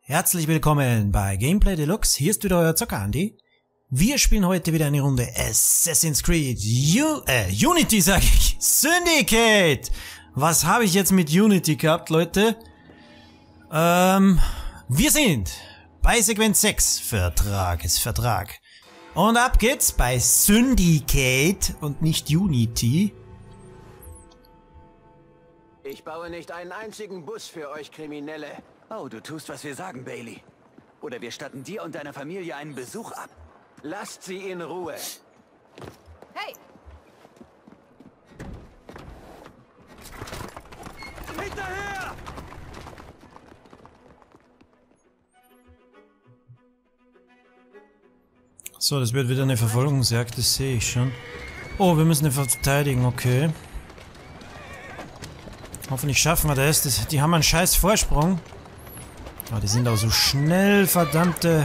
Herzlich willkommen bei Gameplay Deluxe, hier ist wieder euer Zocker Andi. Wir spielen heute wieder eine Runde Assassin's Creed Unity, sag ich, Syndicate. Was habe ich jetzt mit Unity gehabt, Leute? Wir sind bei Sequenz 6, Vertrag ist Vertrag. Und ab geht's bei Syndicate und nicht Unity. Ich baue nicht einen einzigen Bus für euch Kriminelle. Oh, du tust, was wir sagen, Bailey. Oder wir statten dir und deiner Familie einen Besuch ab. Lasst sie in Ruhe. Hey! Hinterher! So, das wird wieder eine Verfolgungsjagd, das sehe ich schon. Oh, wir müssen den verteidigen, okay. Hoffentlich schaffen wir das. Die haben einen scheiß Vorsprung. Oh, die sind auch so schnell, verdammte...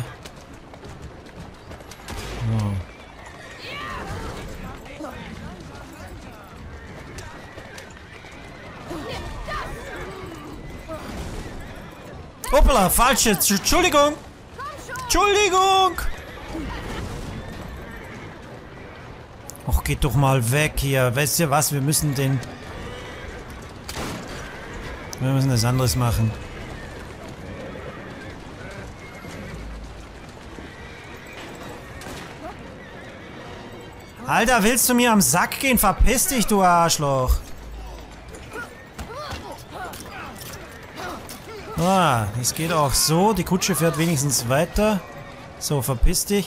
Oh. Hoppala, falsche... Entschuldigung! Entschuldigung! Och, geht doch mal weg hier. Weißt ihr was? Wir müssen den... Wir müssen das anderes machen. Alter, willst du mir am Sack gehen? Verpiss dich, du Arschloch. Ah, es geht auch so. Die Kutsche fährt wenigstens weiter. So, verpiss dich.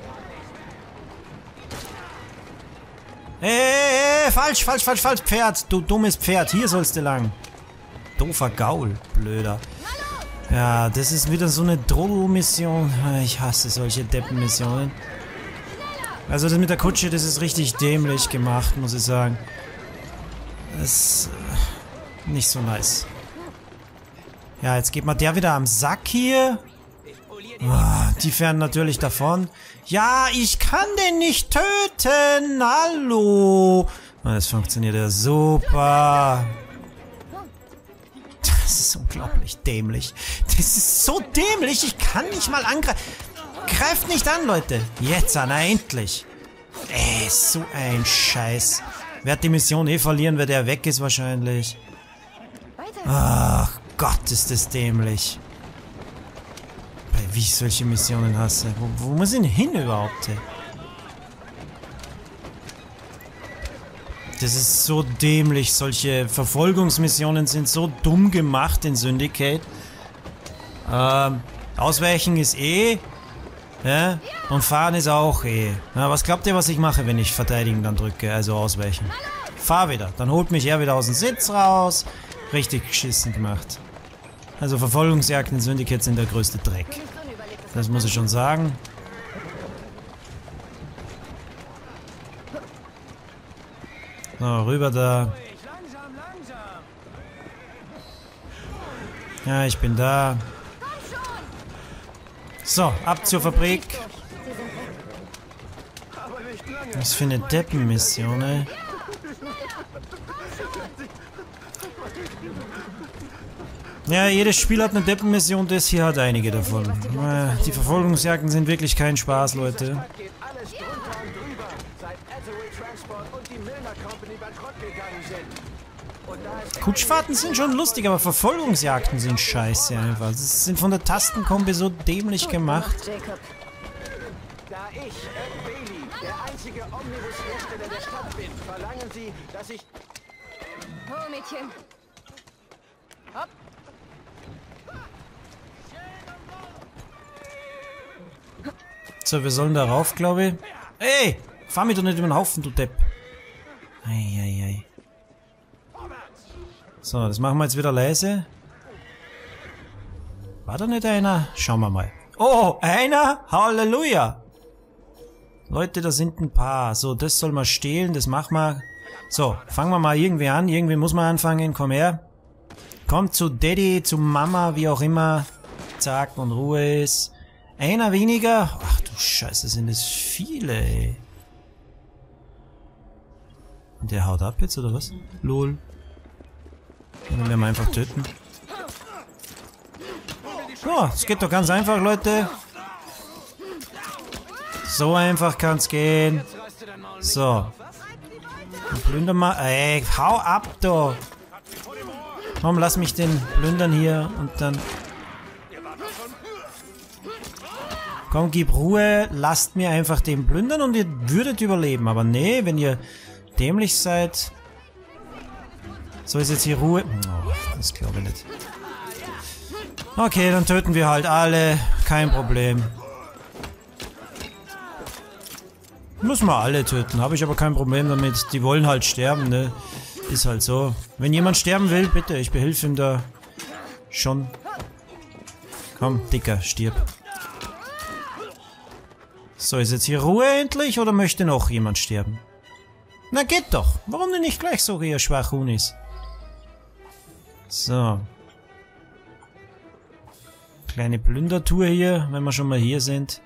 Falsch, Pferd. Du dummes Pferd. Hier sollst du lang. Doofer Gaul, blöder. Ja, das ist wieder so eine Drohmission. Ich hasse solche Deppenmissionen. Also das mit der Kutsche, das ist richtig dämlich gemacht, muss ich sagen. Das ist nicht so nice. Ja, jetzt geht mal der wieder am Sack hier. Oh, die fähren natürlich davon. Ja, ich kann den nicht töten. Hallo. Oh, das funktioniert ja super. Das ist unglaublich dämlich. Das ist so dämlich, ich kann nicht mal angreifen. Greift nicht an, Leute. Jetzt, na endlich. So ein Scheiß. Werd die Mission verlieren, wenn der weg ist wahrscheinlich. Ach Gott, ist das dämlich. Wie ich solche Missionen hasse. Wo muss ich denn hin überhaupt? Das ist so dämlich. Solche Verfolgungsmissionen sind so dumm gemacht in Syndicate. Ausweichen ist ja, und fahren ist auch Ja, was glaubt ihr, was ich mache, wenn ich verteidigen dann drücke, also ausweichen? Fahr wieder. Dann holt mich er wieder aus dem Sitz raus. Richtig geschissen gemacht. Also Verfolgungsjagden in Syndicate sind der größte Dreck. Das muss ich schon sagen. So, rüber da. Ja, ich bin da. So, ab zur Fabrik. Was für eine Deppenmission, ey. Ja, jedes Spiel hat eine Deppenmission, das hier hat einige davon. Die Verfolgungsjagden sind wirklich kein Spaß, Leute. Kutschfahrten sind schon lustig, aber Verfolgungsjagden sind scheiße einfach. Sie sind von der Tastenkombi so dämlich gemacht. Da ich, Bailey, der einzige Omnibushersteller der Stadt bin, verlangen Sie, dass ich... Oh, Mädchen. Hopp. So, wir sollen da rauf, glaube ich. Ey! Fahr mich doch nicht über den Haufen, du Depp. Eieiei. So, das machen wir jetzt wieder leise. War da nicht einer? Schauen wir mal. Oh, einer? Halleluja! Leute, da sind ein paar. So, das soll man stehlen, das machen wir. So, fangen wir mal irgendwie an. Irgendwie muss man anfangen. Komm her. Kommt zu Daddy, zu Mama, wie auch immer. Zack, und Ruhe ist. Einer weniger. Ach du Scheiße, sind das viele, ey. Der haut ab jetzt, oder was? Lol. Dann werden wir einfach töten. So, es geht doch ganz einfach, Leute. So einfach kann's gehen. So. Plünder mal. Ey, hau ab, da. Komm, lass mich den plündern hier und dann... Komm, gib Ruhe, lasst mir einfach den plündern und ihr würdet überleben. Aber nee, wenn ihr dämlich seid... So, ist jetzt hier Ruhe. Oh, das glaube ich nicht. Okay, dann töten wir halt alle. Kein Problem. Müssen wir alle töten, habe ich aber kein Problem damit. Die wollen halt sterben, ne? Ist halt so. Wenn jemand sterben will, bitte, ich behilfe ihm da schon. Komm, Dicker, stirb. So, ist jetzt hier Ruhe endlich oder möchte noch jemand sterben? Na geht doch. Warum denn nicht gleich so, ihr Schwachhunis? So. Kleine Plündertour hier, wenn wir schon mal hier sind.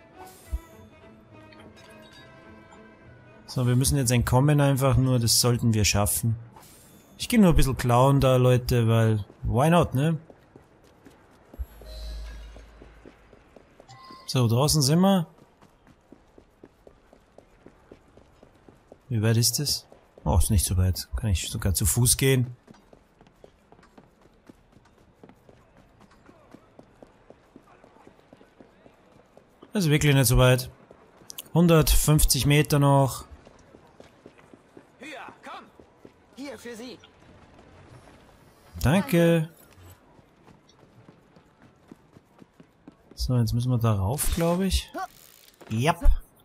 So, wir müssen jetzt entkommen einfach nur, das sollten wir schaffen. Ich gehe nur ein bisschen klauen da, Leute, weil... Why not, ne? So, draußen sind wir. Wie weit ist das? Oh, ist nicht so weit. Kann ich sogar zu Fuß gehen. Das ist wirklich nicht so weit. 150 Meter noch. Höher, komm! Hier für Sie. Danke. So, jetzt müssen wir da rauf, glaube ich. Ja.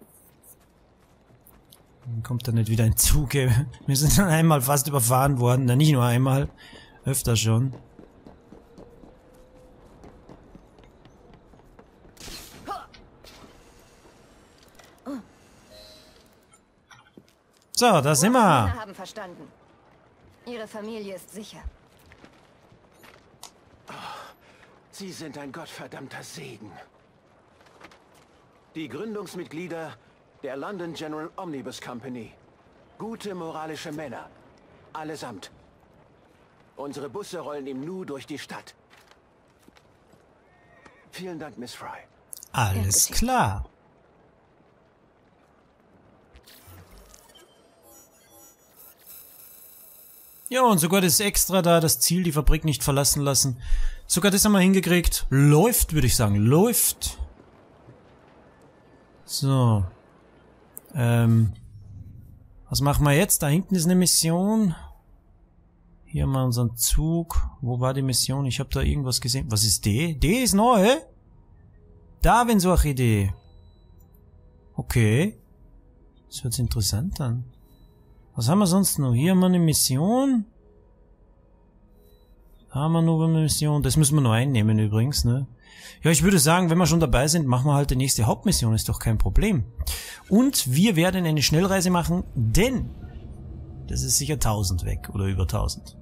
Dann kommt er nicht wieder in Zug. Wir sind dann einmal fast überfahren worden. Na, nicht nur einmal. Öfter schon. So, da sind wir. Haben verstanden. Ihre Familie ist sicher. Sie sind ein gottverdammter Segen. Die Gründungsmitglieder der London General Omnibus Company. Gute moralische Männer. Allesamt. Unsere Busse rollen im Nu durch die Stadt. Vielen Dank, Miss Fry. Alles klar. Ja, und sogar das Extra da, das Ziel, die Fabrik nicht verlassen lassen. Sogar das haben wir hingekriegt. Läuft, würde ich sagen. Läuft. So. Was machen wir jetzt? Da hinten ist eine Mission. Hier haben wir unseren Zug. Wo war die Mission? Ich habe da irgendwas gesehen. Was ist D? D ist neu? Darwin-Idee. Okay. Das hört sich interessant an. Was haben wir sonst noch? Hier haben wir eine Mission. Da haben wir noch eine Mission. Das müssen wir noch einnehmen übrigens, ne? Ja, ich würde sagen, wenn wir schon dabei sind, machen wir halt die nächste Hauptmission. Ist doch kein Problem. Und wir werden eine Schnellreise machen, denn das ist sicher 1000 weg oder über 1000.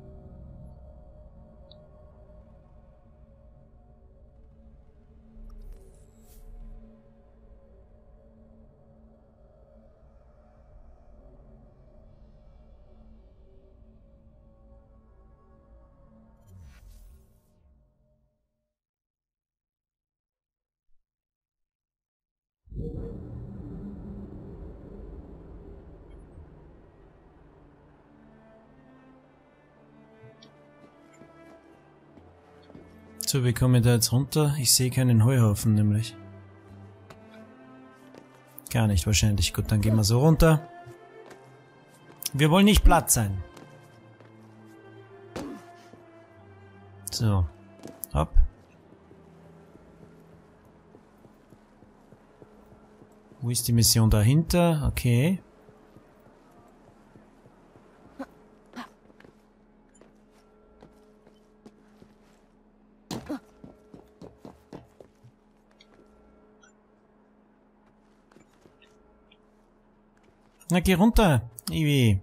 So, wie komme ich da jetzt runter? Ich sehe keinen Heuhaufen nämlich. Gar nicht wahrscheinlich. Gut, dann gehen wir so runter. Wir wollen nicht platt sein. So. Hopp. Wo ist die Mission dahinter? Okay. Na, geh runter, Iwi.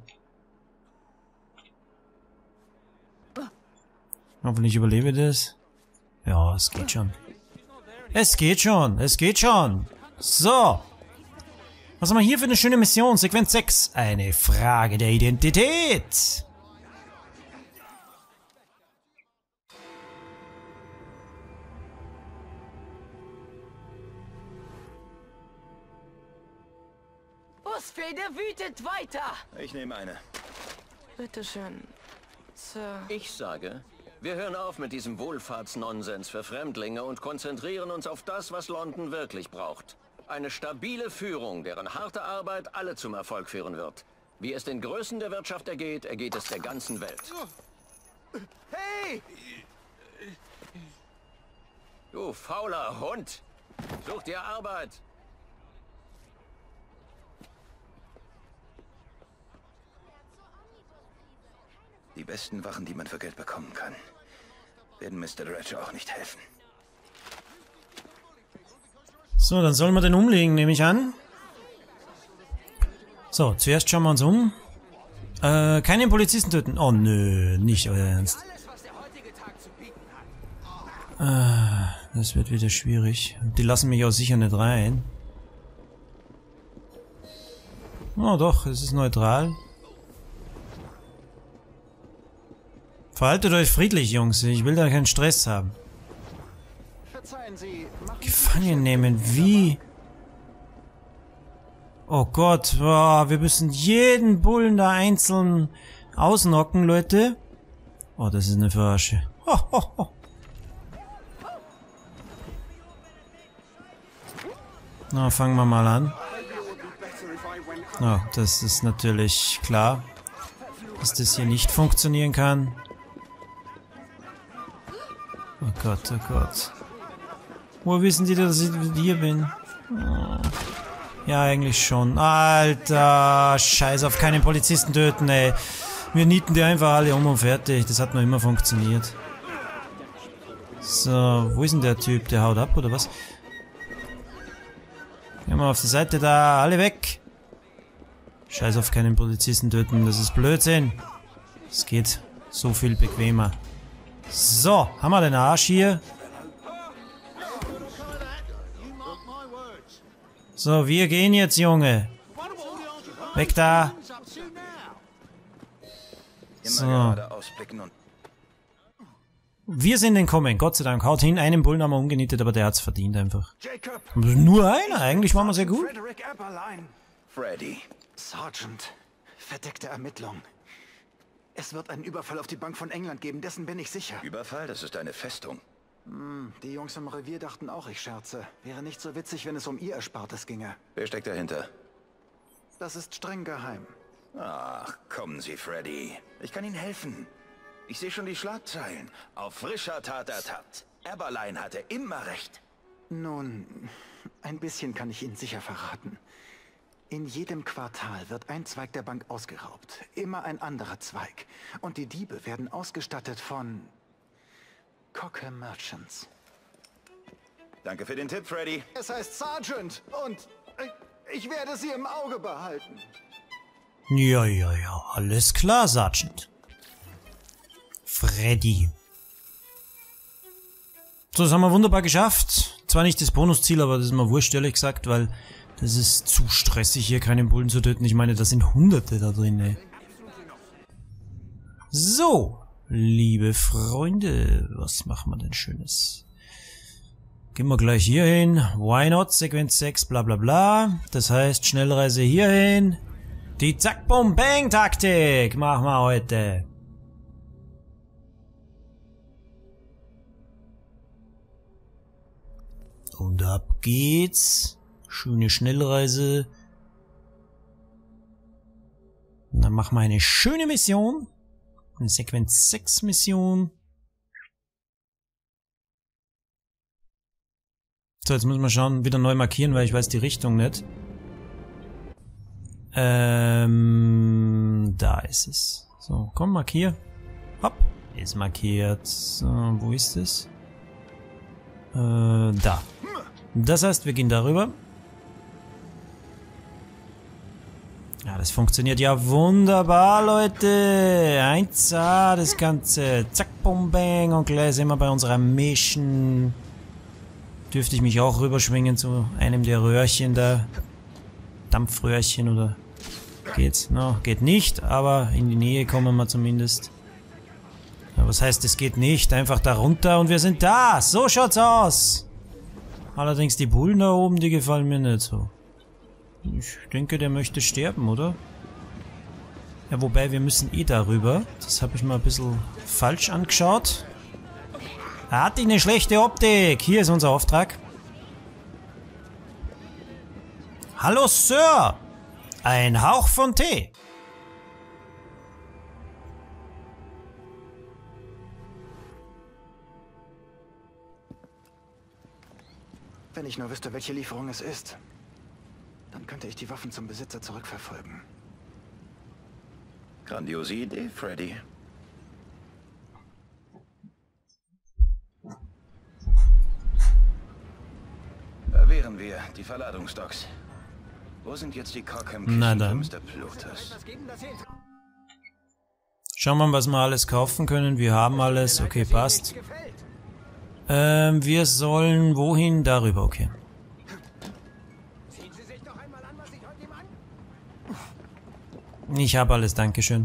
Hoffentlich überlebe ich das. Ja, es geht schon. Es geht schon, es geht schon. So. Was haben wir hier für eine schöne Mission? Sequenz 6. Eine Frage der Identität. Busfehde wütet weiter. Ich nehme eine. Bitteschön, Sir. Ich sage, wir hören auf mit diesem Wohlfahrtsnonsens für Fremdlinge und konzentrieren uns auf das, was London wirklich braucht. Eine stabile Führung, deren harte Arbeit alle zum Erfolg führen wird. Wie es den Größen der Wirtschaft ergeht, ergeht es der ganzen Welt. Hey! Du fauler Hund! Such dir Arbeit! Die besten Wachen, die man für Geld bekommen kann, werden Mr. Dredge auch nicht helfen. So, dann sollen wir den umlegen, nehme ich an. So, zuerst schauen wir uns um. Keinen Polizisten töten. Oh nö, nicht euer Ernst. Das wird wieder schwierig. Die lassen mich auch sicher nicht rein. Oh doch, es ist neutral. Verhaltet euch friedlich, Jungs. Ich will da keinen Stress haben. Gefangen nehmen, wie? Oh Gott, oh, wir müssen jeden Bullen da einzeln ausnocken, Leute. Oh, das ist eine Verarsche. Ho, ho, ho. Na, fangen wir mal an. Oh, das ist natürlich klar, dass das hier nicht funktionieren kann. Oh Gott, oh Gott. Woher wissen die, dass ich hier bin? Oh. Ja, eigentlich schon. Alter, scheiß auf keinen Polizisten töten, ey. Wir nieten die einfach alle um und fertig. Das hat noch immer funktioniert. So, wo ist denn der Typ? Der haut ab, oder was? Gehen wir auf die Seite da. Alle weg. Scheiß auf keinen Polizisten töten. Das ist Blödsinn. Es geht so viel bequemer. So, haben wir den Arsch hier. So, wir gehen jetzt, Junge. Weg da. So. Wir sind entkommen, Gott sei Dank. Haut hin, einen Bullen haben wir umgenietet, aber der hat's verdient einfach. Nur einer, eigentlich waren wir sehr gut. Freddy. Sergeant, verdeckte Ermittlung. Es wird einen Überfall auf die Bank von England geben, dessen bin ich sicher. Überfall? Das ist eine Festung. Die Jungs im Revier dachten auch, ich scherze. Wäre nicht so witzig, wenn es um ihr Erspartes ginge. Wer steckt dahinter? Das ist streng geheim. Ach, kommen Sie, Freddy. Ich kann Ihnen helfen. Ich sehe schon die Schlagzeilen. Auf frischer Tat ertappt. Eberlein hatte immer recht. Nun, ein bisschen kann ich Ihnen sicher verraten. In jedem Quartal wird ein Zweig der Bank ausgeraubt. Immer ein anderer Zweig. Und die Diebe werden ausgestattet von Cocker Merchants. Danke für den Tipp, Freddy. Es heißt Sergeant und ich werde sie im Auge behalten. Ja, ja, ja. Alles klar, Sergeant. Freddy. So, das haben wir wunderbar geschafft. Zwar nicht das Bonusziel, aber das ist mir wurscht, ehrlich gesagt, weil das ist zu stressig, hier keinen Bullen zu töten. Ich meine, da sind Hunderte da drin, ey. So, liebe Freunde, was machen wir denn Schönes? Gehen wir gleich hier hin. Why not? Sequenz 6, bla bla bla. Das heißt, Schnellreise hierhin. Die Zack-Bum-Bang-Taktik machen wir heute. Und ab geht's. Schöne Schnellreise. Und dann machen wir eine schöne Mission. Eine Sequenz 6 Mission. So, jetzt müssen wir schauen, wieder neu markieren, weil ich weiß die Richtung nicht. Da ist es. So, komm, markier. Hopp, ist markiert. So, wo ist es? Da. Das heißt, wir gehen darüber. Ja, das funktioniert ja wunderbar, Leute. 1A, das Ganze. Zack, bum, bang. Und gleich sind wir bei unserer Mission. Dürfte ich mich auch rüberschwingen zu einem der Röhrchen da. Dampfröhrchen oder... Geht's? No, geht nicht, aber in die Nähe kommen wir zumindest. Ja, was heißt, es geht nicht? Einfach da runter und wir sind da. So schaut's aus. Allerdings die Bullen da oben, die gefallen mir nicht so. Ich denke, der möchte sterben, oder? Ja, wobei, wir müssen eh darüber. Das habe ich mal ein bisschen falsch angeschaut. Er hat eine schlechte Optik. Hier ist unser Auftrag. Hallo, Sir. Ein Hauch von Tee. Wenn ich nur wüsste, welche Lieferung es ist, dann könnte ich die Waffen zum Besitzer zurückverfolgen. Grandiose Idee, Freddy. Da wären wir, die Verladungsdocks. Wo sind jetzt die Na dann. Mr. Plutus? Schauen wir mal, was wir alles kaufen können. Wir haben alles. Okay, passt. Wir sollen wohin? Darüber, okay. Ich habe alles, dankeschön.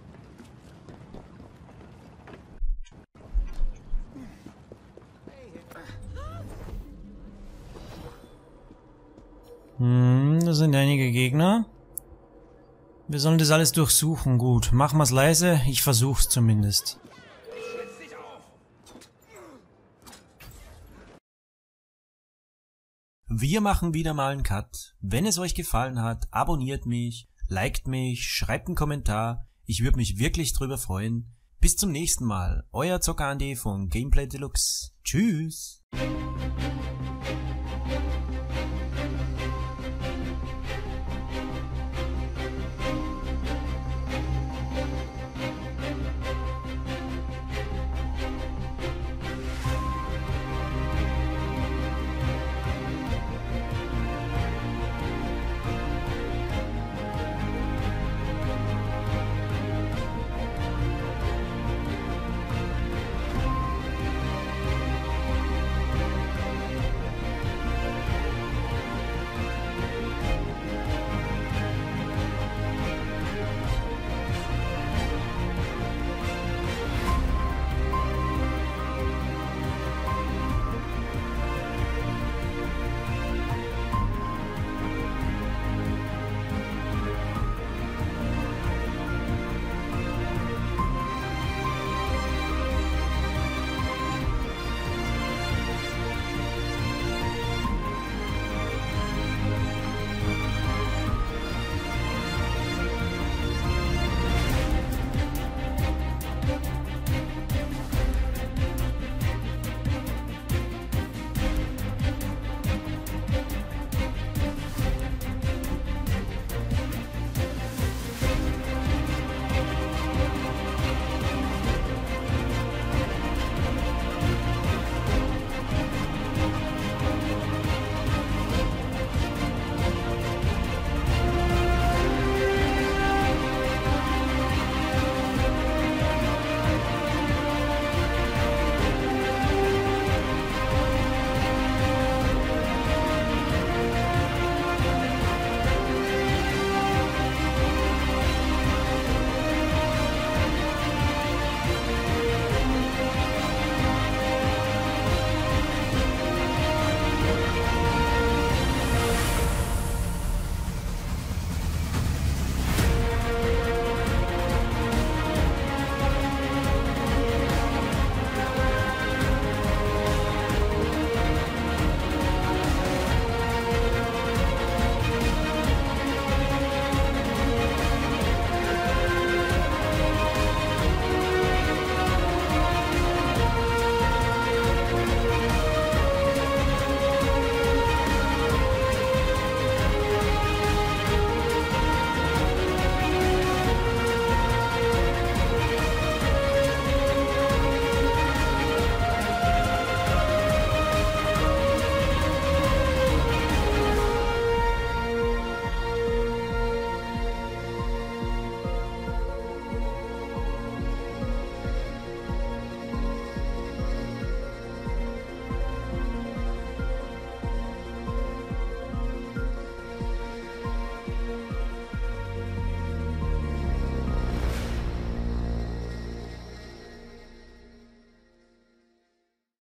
Da sind einige Gegner. Wir sollen das alles durchsuchen. Gut, machen wir es leise. Ich versuch's zumindest. Wir machen wieder mal einen Cut. Wenn es euch gefallen hat, abonniert mich, liked mich, schreibt einen Kommentar. Ich würde mich wirklich drüber freuen. Bis zum nächsten Mal. Euer Zocker Andi von Gameplay Deluxe. Tschüss.